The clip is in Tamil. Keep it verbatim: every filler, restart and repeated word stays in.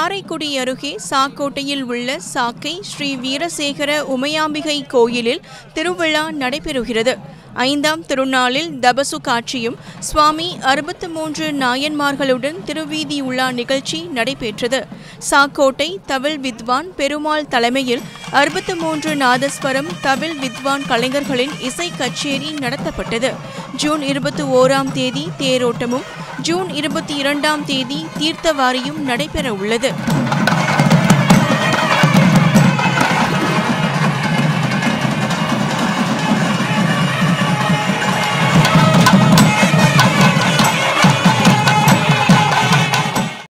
காரைக்குடி அருகே சாக்கோட்டையில் உள்ள சாக்கை ஸ்ரீ வீரசேகர உமையாம்பிகை கோயிலில் திருவிழா நடைபெறுகிறது. ஐந்தாம் திருநாளில் தபசு காட்சியும் சுவாமி அறுபத்து மூன்று நாயன்மார்களுடன் திருவீதி உலா நிகழ்ச்சி நடைபெற்றது. சாக்கோட்டை தவில் வித்வான் பெருமாள் தலைமையில் அறுபத்து மூன்று நாதஸ்வரம் தவில் வித்வான் கலைஞர்களின் இசை கச்சேரி நடத்தப்பட்டது. ஜூன் இருபத்தி ஓராம் தேதி தேரோட்டமும் ஜூன் இருபத்தி இரண்டாம் தேதி தீர்த்தவாரியும் நடைபெற உள்ளது.